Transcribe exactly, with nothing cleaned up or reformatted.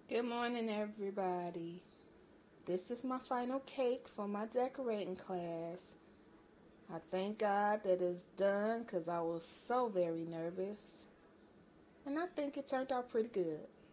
Good morning, everybody. This is my final cake for my decorating class. I thank God that it's done because I was so very nervous. And I think it turned out pretty good.